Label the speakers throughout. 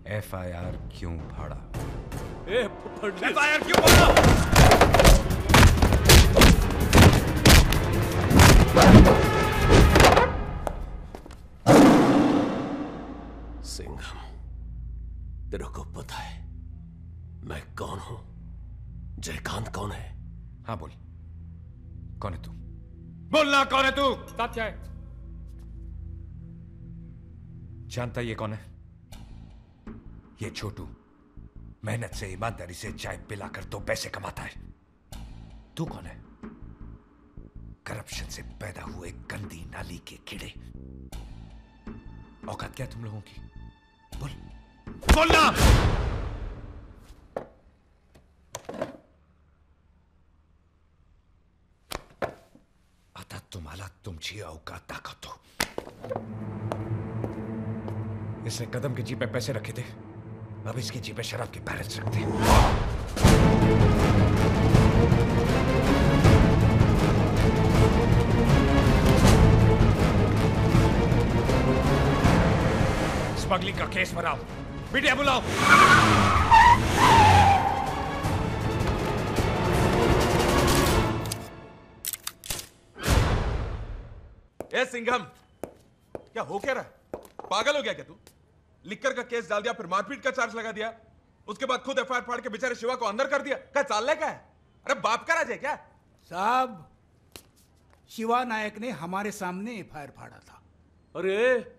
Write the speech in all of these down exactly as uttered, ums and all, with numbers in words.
Speaker 1: F I R क्यों फाड़ा?
Speaker 2: F I R क्यों फाड़ा?
Speaker 3: सिंघम, तेरे को पता है मैं कौन हूं? जयकांत कौन है?
Speaker 1: हाँ बोल, कौन है तू?
Speaker 2: बोलना, कौन है तू?
Speaker 4: साहब क्या है?
Speaker 1: जानता ये कौन है? ये छोटू मेहनत से ईमानदारी से चाय पिलाकर दो पैसे कमाता है। तू कौन है? करप्शन से पैदा हुए गंदी नाली के कीड़े। औकात क्या तुम लोगों की? बोल,
Speaker 2: बोलना।
Speaker 1: आता तुम्हाला तुमची औकात दाखवतो। इसने कदम की जेब पे पैसे रखे थे, अब इसकी जेब पे शराब के बैरल्स रखते हैं।
Speaker 2: स्मगलिंग का केस बनाओ, मीडिया बुलाओ।
Speaker 5: ए सिंघम, क्या हो क्या रहा? पागल हो गया क्या तू? लिक्कर का केस डाल दिया, फिर मारपीट का चार्ज लगा दिया, उसके बाद खुद एफ आई आर फाड़ के बेचारे शिवा को अंदर कर दिया। क्या चाल क्या है? अरे बाप का राज है क्या?
Speaker 6: साहब, शिवा नायक ने हमारे सामने एफ आई आर फाड़ा था।
Speaker 2: अरे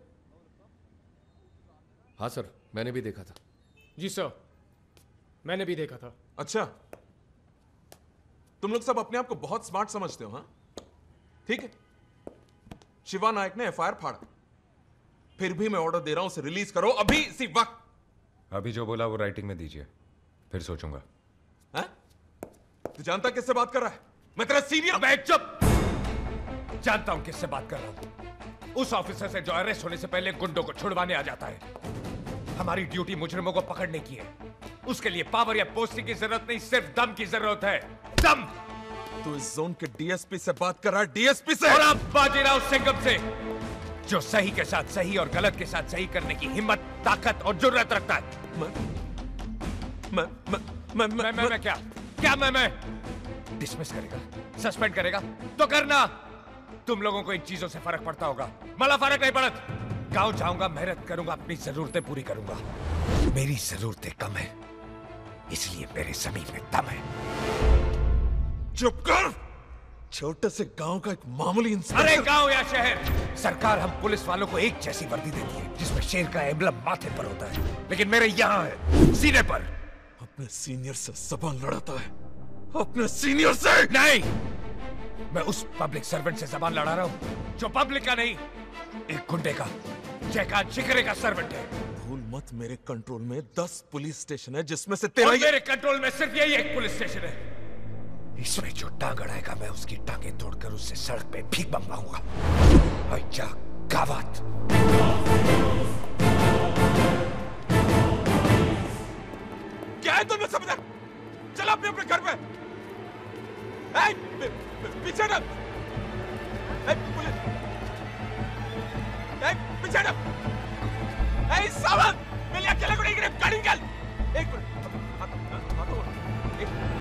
Speaker 3: हाँ सर, मैंने भी देखा था।
Speaker 4: जी सर, मैंने भी देखा था।
Speaker 5: अच्छा, तुम लोग सब अपने आप को बहुत स्मार्ट समझते हो, हाँ? ठीक है, शिवा नायक ने एफ आई आर फाड़ा, फिर भी मैं ऑर्डर दे रहा हूं उसे रिलीज करो अभी, इसी वक्त।
Speaker 1: अभी जो बोला वो राइटिंग में दीजिए, फिर सोचूंगा।
Speaker 5: हाँ? तू जानता किससे बात कर रहा है? मैं तेरा सीनियर।
Speaker 2: अबे चुप! जानता हूं किससे बात कर रहा हूं। उस ऑफिसर से जो अरेस्ट होने से पहले गुंडों को छुड़वाने आ जाता है। हमारी ड्यूटी मुजरिमों को पकड़ने की है। उसके लिए पावर या पोस्टिंग की जरूरत नहीं, सिर्फ दम की जरूरत है। दम!
Speaker 5: तू इस जोन के डी एस पी से बात कर रहा है? डी एस पी से?
Speaker 2: और आप बाजीराव सिंघम से, जो सही के साथ सही और गलत के साथ सही करने की हिम्मत, ताकत और जुर्रत रखता है।
Speaker 5: मैं मैं मैं मैं
Speaker 2: मैं मैं मैं क्या क्या मैं मैं डिसमिस करेगा, सस्पेंड करेगा तो करना। तुम लोगों को इन चीजों से फर्क पड़ता होगा, मला फर्क नहीं पड़त। गांव जाऊंगा, मेहनत करूंगा, अपनी जरूरतें पूरी करूंगा।
Speaker 1: मेरी जरूरतें कम है, इसलिए मेरे जमीन में दम है।
Speaker 5: चुप कर! छोटे से गांव का एक मामूली इंसान।
Speaker 2: अरे गांव या शहर, सरकार हम पुलिस वालों को एक जैसी वर्दी देती है, जिसमें शेर का एम्बलम माथे पर होता है, लेकिन मेरे यहाँ है सीने पर।
Speaker 5: अपने सीनियर से जबान लड़ाता है, अपने सीनियर से।
Speaker 2: नहीं, मैं उस पब्लिक सर्वेंट से जबान लड़ा रहा हूँ जो पब्लिक का नहीं, एक गुंडे का, जयकांत चिकरे का सर्वेंट है।
Speaker 5: भूल मत, मेरे कंट्रोल में दस पुलिस स्टेशन है, जिसमें से तेरा
Speaker 2: और मेरे कंट्रोल में सिर्फ यही एक पुलिस स्टेशन है।
Speaker 1: इसमें जो टांग अड़ाएगा मैं उसकी टांगे तोड़कर उससे सड़क पे भीख मंगवाऊंगा। अच्छा गावत।
Speaker 5: क्या है तुमने सब इधर? चलो अपने अपने घर पे। ए, पीछे हट। ए, पुलिस। ए, पीछे हट। ए, सावन, मैं अकेले को नहीं गिरे, गाड़ी निकाल। एक मिनट।